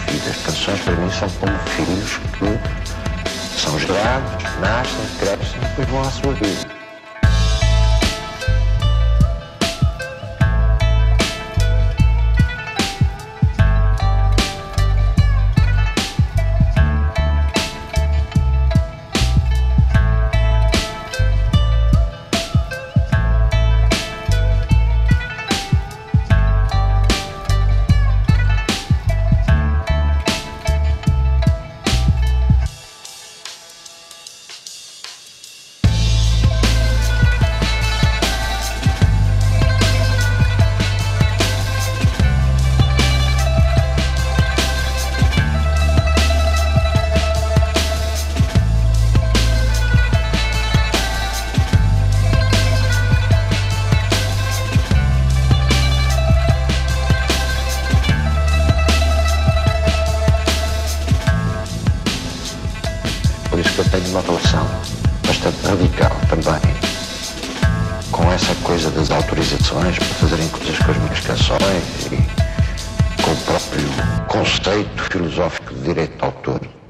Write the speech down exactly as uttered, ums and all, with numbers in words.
vida. As canções para mim são como filhos que são gerados, nascem, crescem e depois vão à sua vida. Por isso que eu tenho uma relação bastante radical também com essa coisa das autorizações para fazerem coisas com as minhas canções e com o próprio conceito filosófico de direito de autor.